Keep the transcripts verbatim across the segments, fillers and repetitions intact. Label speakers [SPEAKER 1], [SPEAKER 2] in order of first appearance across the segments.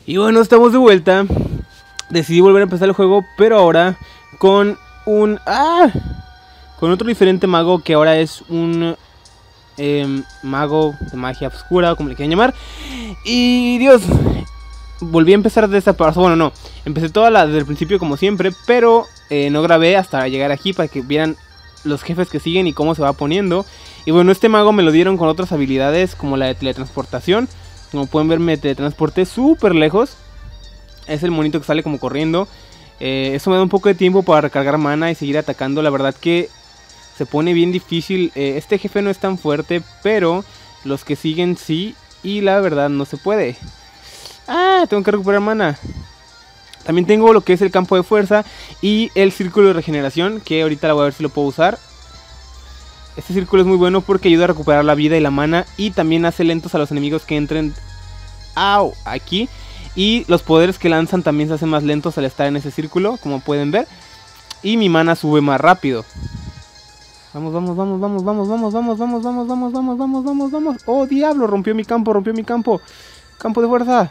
[SPEAKER 1] Y bueno, estamos de vuelta. Decidí volver a empezar el juego, pero ahora con un... ¡Ah! Con otro diferente mago que ahora es un... Eh, mago de magia oscura, como le quieran llamar. Y Dios, volví a empezar de esta parte. Bueno, no, empecé toda la, desde el principio como siempre, pero eh, no grabé hasta llegar aquí para que vieran los jefes que siguen y cómo se va poniendo. Y bueno, este mago me lo dieron con otras habilidades como la de teletransportación. Como pueden ver, me teletransporté súper lejos. Es el monito que sale como corriendo. eh, Eso me da un poco de tiempo para recargar mana y seguir atacando. La verdad que se pone bien difícil. eh, Este jefe no es tan fuerte, pero los que siguen sí. Y la verdad no se puede. Ah, tengo que recuperar mana. También tengo lo que es el campo de fuerza y el círculo de regeneración, que ahorita la voy a ver si lo puedo usar. Este círculo es muy bueno porque ayuda a recuperar la vida y la mana. Y también hace lentos a los enemigos que entren ¡au! Aquí. Y los poderes que lanzan también se hacen más lentos al estar en ese círculo, como pueden ver. Y mi mana sube más rápido. Vamos, vamos, vamos, vamos, vamos, vamos, vamos, vamos, vamos, vamos, vamos, vamos, vamos, vamos. ¡Oh, diablo! Rompió mi campo, rompió mi campo. Campo de fuerza.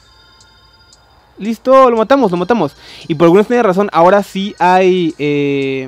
[SPEAKER 1] Listo, lo matamos, lo matamos. Y por alguna extraña razón, ahora sí hay... Eh...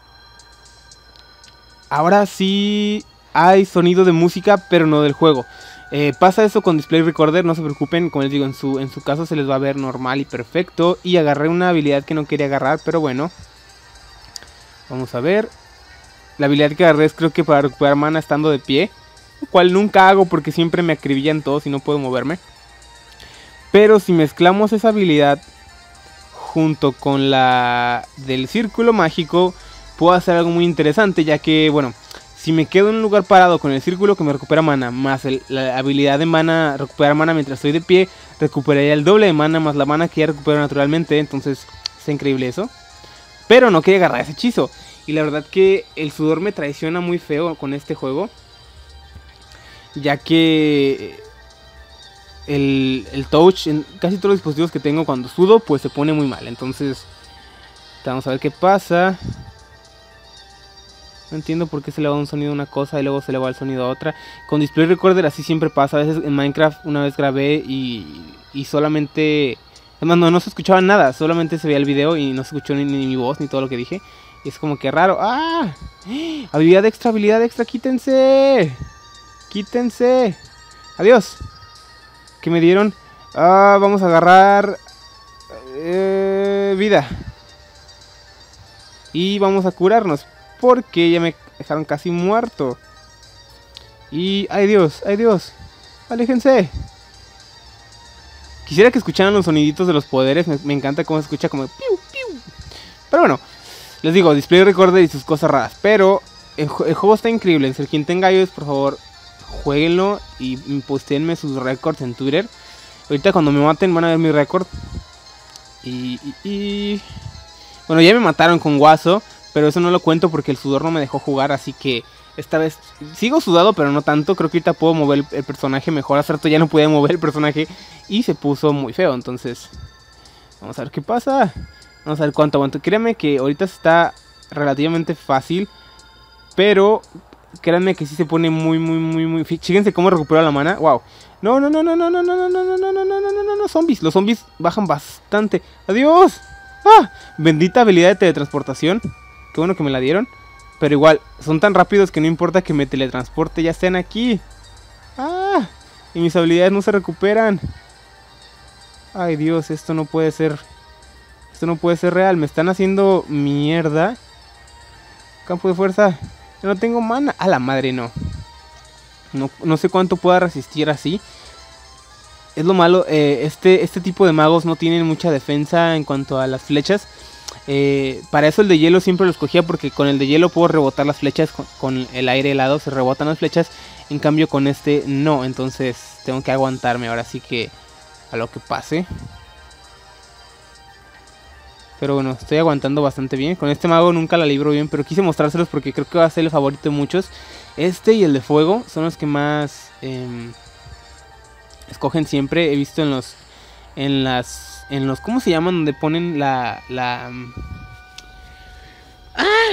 [SPEAKER 1] Ahora sí hay sonido de música, pero no del juego. Eh, pasa eso con Display Recorder, no se preocupen, como les digo, en su, en su caso se les va a ver normal y perfecto. Y agarré una habilidad que no quería agarrar, pero bueno. Vamos a ver. La habilidad que agarré es creo que para recuperar mana estando de pie. Lo cual nunca hago porque siempre me acribillan todos y no puedo moverme. Pero si mezclamos esa habilidad junto con la del círculo mágico, puedo hacer algo muy interesante, ya que, bueno... Si me quedo en un lugar parado con el círculo que me recupera mana, más el, la habilidad de mana, recuperar mana mientras estoy de pie, recuperaría el doble de mana más la mana que ya recupero naturalmente. Entonces, está increíble eso. Pero no quería agarrar ese hechizo. Y la verdad que el sudor me traiciona muy feo con este juego. Ya que el, el touch en casi todos los dispositivos que tengo cuando sudo, pues se pone muy mal. Entonces, vamos a ver qué pasa. No entiendo por qué se le va un sonido a una cosa y luego se le va el sonido a otra. Con Display Recorder así siempre pasa. A veces en Minecraft una vez grabé y, y solamente... Además no, no se escuchaba nada. Solamente se veía el video y no se escuchó ni, ni mi voz ni todo lo que dije. Y es como que raro. ¡Ah! Habilidad extra, habilidad extra. ¡Quítense! ¡Quítense! ¡Adiós! ¿Qué me dieron? Ah, vamos a agarrar... Eh, vida. Y vamos a curarnos. Porque ya me dejaron casi muerto. Y... ¡ay Dios! ¡ay Dios! ¡Aléjense! Quisiera que escucharan los soniditos de los poderes. Me, me encanta cómo se escucha como... ¡piu, piu! Pero bueno, les digo, Display Recorder y sus cosas raras. Pero el, el juego está increíble. En serio, quien tenga iOS, por favor, jueguenlo. Y posteenme sus récords en Twitter. Ahorita cuando me maten van a ver mi récord. Y, y, y... Bueno, ya me mataron con Guaso. Pero eso no lo cuento porque el sudor no me dejó jugar, así que esta vez sigo sudado, pero no tanto. Creo que ahorita puedo mover el, el personaje mejor. Hace rato ya no podía mover el personaje y se puso muy feo, entonces vamos a ver qué pasa. Vamos a ver cuánto aguanto. Créanme que ahorita está relativamente fácil, pero créanme que sí se pone muy, muy, muy, muy... Fíjense cómo recupero la mana. Wow. No, no, no, no, no, no, no, no, no, no, no, no, no, no, no, no, zombies. Los zombies bajan bastante. Adiós. Ah, bendita habilidad de teletransportación. Qué bueno que me la dieron. Pero igual, son tan rápidos que no importa que me teletransporte, ya estén aquí. ¡Ah! Y mis habilidades no se recuperan. Ay Dios, esto no puede ser. Esto no puede ser real, me están haciendo mierda. Campo de fuerza. Yo no tengo mana. A la madre, no. No, no sé cuánto pueda resistir así. Es lo malo, eh, este, este tipo de magos no tienen mucha defensa en cuanto a las flechas. Eh, para eso el de hielo siempre lo escogía, porque con el de hielo puedo rebotar las flechas con, con el aire helado, se rebotan las flechas. En cambio con este no, entonces tengo que aguantarme ahora sí que a lo que pase. Pero bueno, estoy aguantando bastante bien. Con este mago nunca la libro bien, pero quise mostrárselos porque creo que va a ser el favorito de muchos. Este y el de fuego son los que más eh, escogen siempre. He visto en los en las en los ¿cómo se llaman? Donde ponen la la ah,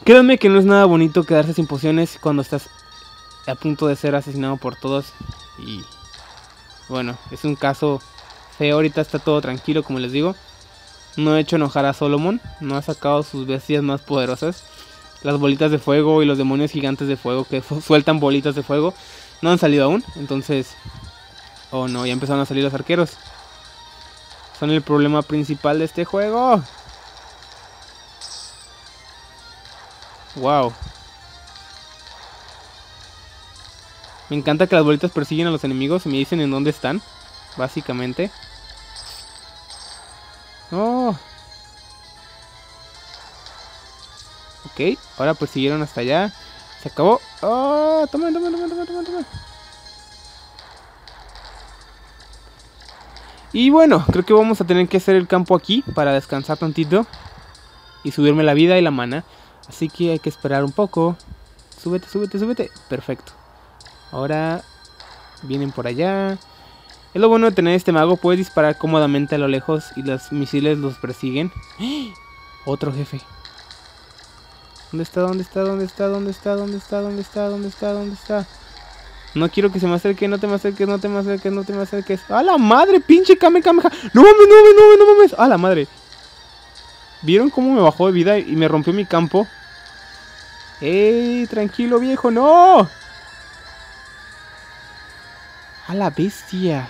[SPEAKER 1] Créanme que no es nada bonito quedarse sin pociones cuando estás a punto de ser asesinado por todos. Y bueno, es un caso feo. Ahorita está todo tranquilo, como les digo. No he hecho enojar a Solomon. No ha sacado sus bestias más poderosas. Las bolitas de fuego y los demonios gigantes de fuego que sueltan bolitas de fuego no han salido aún. Entonces, oh no, ya empezaron a salir los arqueros. Son el problema principal de este juego. Wow. Me encanta que las bolitas persiguen a los enemigos y me dicen en dónde están, básicamente. No. Ok, ahora persiguieron hasta allá. Se acabó. Oh, toma, toma, toma, toma, toma, toma. Y bueno, creo que vamos a tener que hacer el campo aquí para descansar tantito y subirme la vida y la mana. Así que hay que esperar un poco. Súbete, súbete, súbete. Perfecto. Ahora vienen por allá. Es lo bueno de tener este mago. Puedes disparar cómodamente a lo lejos y los misiles los persiguen. ¡Ah! Otro jefe. ¿Dónde está? ¿Dónde está? ¿Dónde está? ¿Dónde está? ¿Dónde está? ¿Dónde está? ¿Dónde está? ¿Dónde está? No quiero que se me acerque. No te me acerques. No te me acerques. No te me acerques. ¡A la madre! ¡Pinche Kame Kame! ¡No mames! ¡No mames! ¡No mames! ¡No mames! ¡A la madre! ¿Vieron cómo me bajó de vida y me rompió mi campo? ¡Ey! Tranquilo, viejo. ¡No! ¡A la bestia!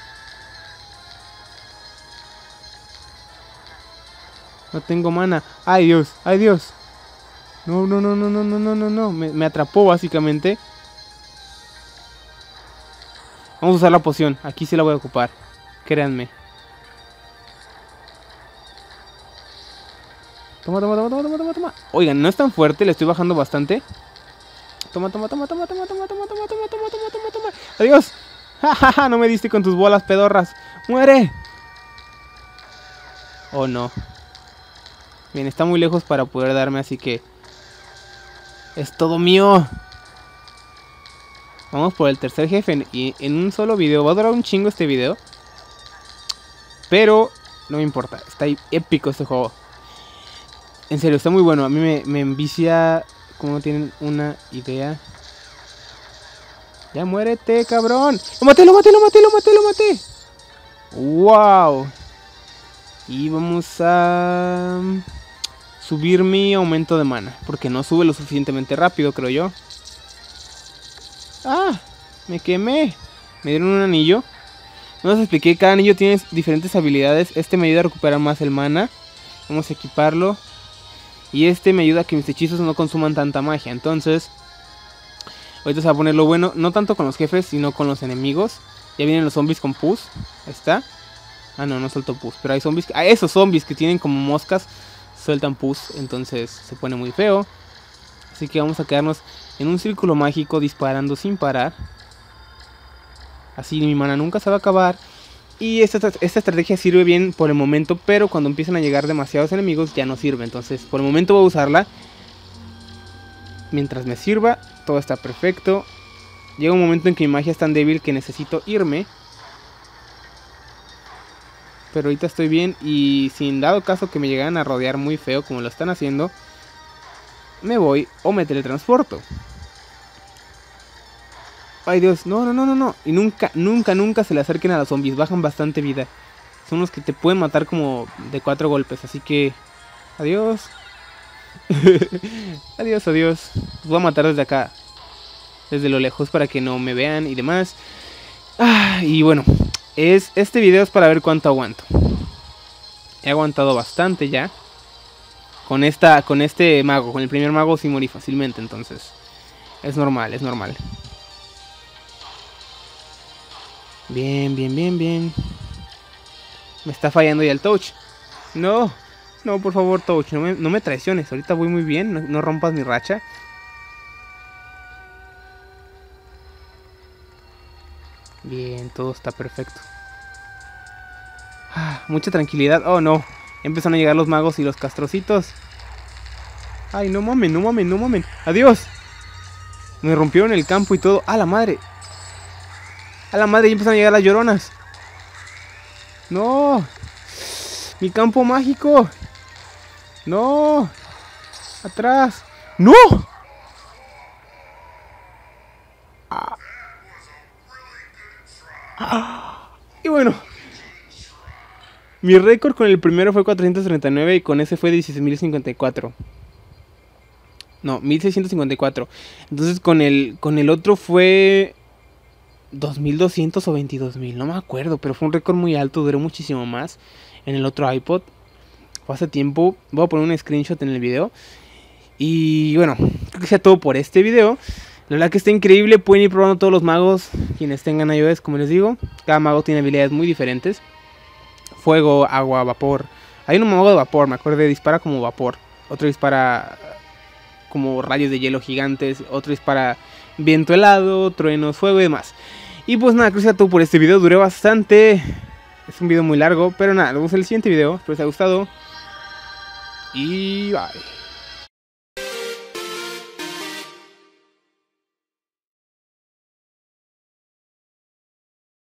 [SPEAKER 1] No tengo mana. ¡Ay, Dios! ¡Ay, Dios! No, no, no, no, no, no, no, no, no. Me, me atrapó básicamente. Vamos a usar la poción. Aquí sí la voy a ocupar. Créanme. Toma, toma, toma, toma, toma, toma. Oigan, no es tan fuerte. Le estoy bajando bastante. Toma, toma, toma, toma, toma, toma, toma, toma, toma, toma, toma, toma, toma. ¡Adiós! ¡Ja, no me diste con tus bolas pedorras! ¡Muere! Oh, no. Bien, está muy lejos para poder darme, así que... ¡es todo mío! Vamos por el tercer jefe. Y en un solo video. Va a durar un chingo este video. Pero no me importa. Está épico este juego. En serio, está muy bueno. A mí me, me envicia. Como no tienen una idea. Ya muérete, cabrón. Lo maté, lo maté, lo maté, lo maté, lo maté. Wow. Y vamos a subir mi aumento de mana. Porque no sube lo suficientemente rápido, creo yo. Ah, me quemé. Me dieron un anillo. No les expliqué, cada anillo tiene diferentes habilidades. Este me ayuda a recuperar más el mana. Vamos a equiparlo. Y este me ayuda a que mis hechizos no consuman tanta magia. Entonces, ahorita se va a poner lo bueno. No tanto con los jefes, sino con los enemigos. Ya vienen los zombies con pus. Ahí está. Ah, no, no suelto pus. Pero hay zombies. Ah, esos zombies que tienen como moscas sueltan pus. Entonces se pone muy feo. Así que vamos a quedarnos en un círculo mágico disparando sin parar. Así mi mana nunca se va a acabar. Y esta, esta estrategia sirve bien por el momento, pero cuando empiezan a llegar demasiados enemigos ya no sirve. Entonces por el momento voy a usarla. Mientras me sirva, todo está perfecto. Llega un momento en que mi magia es tan débil que necesito irme. Pero ahorita estoy bien y sin dado caso que me llegaran a rodear muy feo como lo están haciendo, me voy o me teletransporto. Ay Dios, no, no, no, no, no. Y nunca, nunca, nunca se le acerquen a los zombies. Bajan bastante vida. Son los que te pueden matar como de cuatro golpes. Así que, adiós. Adiós, adiós. Los voy a matar desde acá. Desde lo lejos para que no me vean y demás. Ah, y bueno, es, este video es para ver cuánto aguanto. He aguantado bastante ya. Con, esta, con este mago, con el primer mago sí morí fácilmente. Entonces, es normal, es normal. Bien, bien, bien, bien. Me está fallando ya el touch. No, no, por favor, touch, no me, no me traiciones. Ahorita voy muy bien, no, no rompas mi racha. Bien, todo está perfecto. Ah, mucha tranquilidad. Oh, no. Empezaron a llegar los magos y los castrocitos. Ay, no mamen, no mamen, no mamen. Adiós. Me rompieron el campo y todo. ¡A la madre! A la madre, ya empiezan a llegar las lloronas. No. Mi campo mágico. No. Atrás. ¡No! Ah. Ah. Y bueno, mi récord con el primero fue cuatrocientos treinta y nueve y con ese fue dieciséis mil cincuenta y cuatro. No, mil seiscientos cincuenta y cuatro. Entonces con el, con el otro fue dos mil doscientos o veintidós mil, no me acuerdo, pero fue un récord muy alto, duró muchísimo más en el otro iPod. Fue hace tiempo, voy a poner un screenshot en el video. Y bueno, creo que sea todo por este video. La verdad que está increíble, pueden ir probando todos los magos, quienes tengan iOS, como les digo. Cada mago tiene habilidades muy diferentes. Fuego, agua, vapor. Hay un mago de vapor, me acuerdo, dispara como vapor. Otro dispara como rayos de hielo gigantes. Otro dispara viento helado, truenos, fuego y demás. Y pues nada, creo que sea todo por este video, duré bastante. Es un video muy largo, pero nada, nos vemos en el siguiente video. Espero que os haya gustado. Y bye.